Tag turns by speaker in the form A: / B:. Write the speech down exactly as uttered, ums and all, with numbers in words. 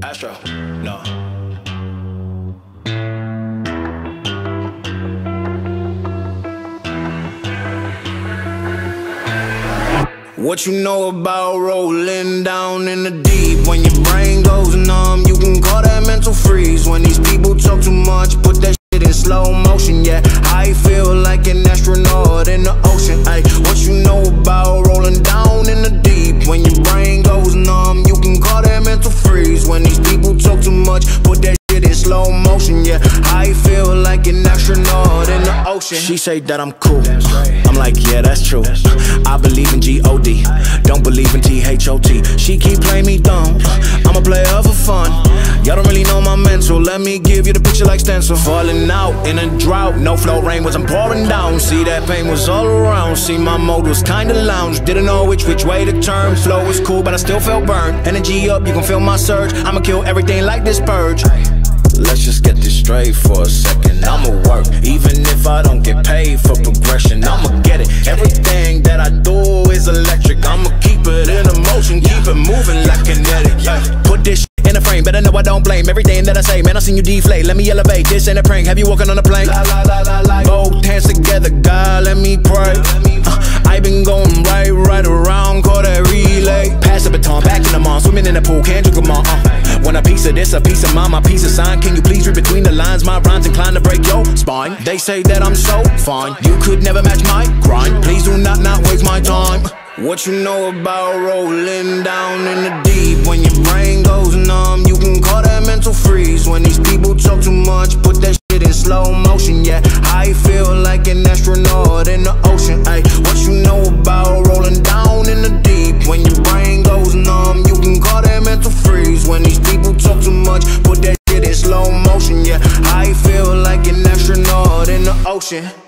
A: Astro, no. What you know about rolling down in the deep? When your brain goes numb, you can call that mental freeze. When these people talk too much, put that shit in slow motion. Yeah, I feel like an astronaut in the ocean. Ay, what you know about rolling down in the deep? When your brain goes numb, you can call that mental freeze. When these people talk too much, put that shit in slow motion. Yeah, I feel like an astronaut in the ocean. She say that I'm cool, I'm like, yeah, that's true. I believe in G O D, don't believe in T H O T. She keep playing me dumb, I'm a player for fun. Y'all don't really know my mental, let me give you the picture like stencil. Falling out in a drought, no flow, rain wasn't pouring down. See, that pain was all around, see, my mode was kinda lounge. Didn't know which which way to turn, flow was cool but I still felt burned. Energy up, you can feel my surge, I'ma kill everything like this purge. Let's just get this straight for a second. I'ma work, even if I don't get paid for progression. I'ma get it, everything that I do is electric. I'ma keep it in motion, keep it moving like kinetic. Yeah. Put this shit in a frame, better know I don't blame everything that I say. Man, I seen you deflate, let me elevate. This ain't a prank, have you walking on a plane? La, la, la, la, la. Both hands together, God, let me pray. uh, I been going right, right around, call that relay. Pass the baton, back in the mall, swimming in the pool, can't drink them all. uh. Want a piece of this, a piece of mine, my piece of sign. Can you please read between the lines? My rhymes inclined to break your spine. They say that I'm so fine, you could never match my grind. Please do not not waste my time. What you know about rolling down in the deep? When your brain goes numb, you can call that mental freeze. When these people talk too much, put that shit in slow motion. Yeah, I feel like an astronaut in the ocean. Ay, what you know about rolling down in the deep? When your brain goes numb, you can call that mental freeze. When these people talk too much, put that shit in slow motion. Yeah, I feel like an astronaut in the ocean.